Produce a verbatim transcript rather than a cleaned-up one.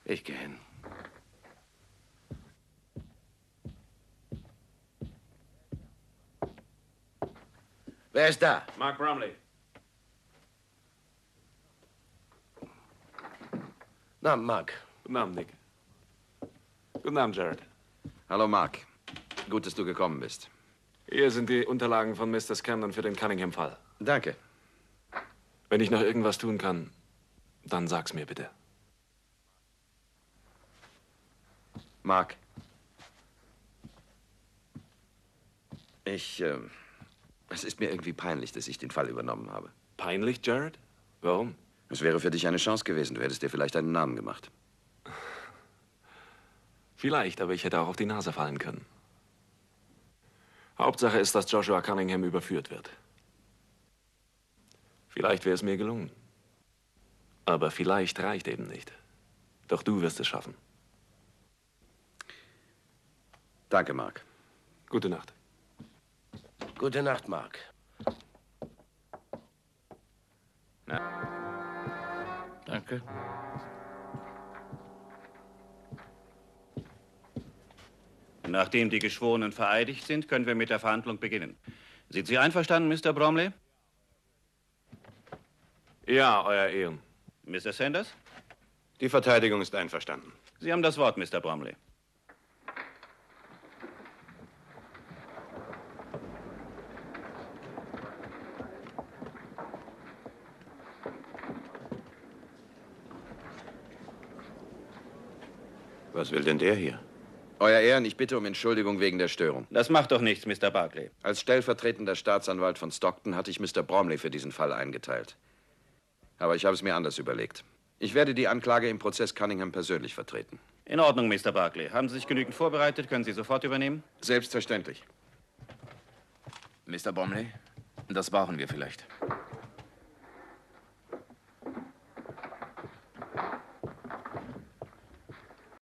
Ich gehe hin. Wer ist da? Mark Bromley. Na, Mark. Guten Abend, Nick. Guten Abend, Jared. Hallo, Mark. Gut, dass du gekommen bist. Hier sind die Unterlagen von Mister Scandon für den Cunningham-Fall. Danke. Wenn ich noch irgendwas tun kann, dann sag's mir bitte. Mark. Ich, äh, es ist mir irgendwie peinlich, dass ich den Fall übernommen habe. Peinlich, Jared? Warum? Es wäre für dich eine Chance gewesen. Du hättest dir vielleicht einen Namen gemacht. Vielleicht, aber ich hätte auch auf die Nase fallen können. Hauptsache ist, dass Joshua Cunningham überführt wird. Vielleicht wäre es mir gelungen. Aber vielleicht reicht eben nicht. Doch du wirst es schaffen. Danke, Mark. Gute Nacht. Gute Nacht, Mark. Na? Danke. Nachdem die Geschworenen vereidigt sind, können wir mit der Verhandlung beginnen. Sind Sie einverstanden, Mister Bromley? Ja, Euer Ehren. Mister Sanders? Die Verteidigung ist einverstanden. Sie haben das Wort, Mister Bromley. Was will denn der hier? Euer Ehren, ich bitte um Entschuldigung wegen der Störung. Das macht doch nichts, Mister Barclay. Als stellvertretender Staatsanwalt von Stockton hatte ich Mister Bromley für diesen Fall eingeteilt. Aber ich habe es mir anders überlegt. Ich werde die Anklage im Prozess Cunningham persönlich vertreten. In Ordnung, Mister Barclay. Haben Sie sich genügend vorbereitet? Können Sie sofort übernehmen? Selbstverständlich. Mister Bromley, das brauchen wir vielleicht.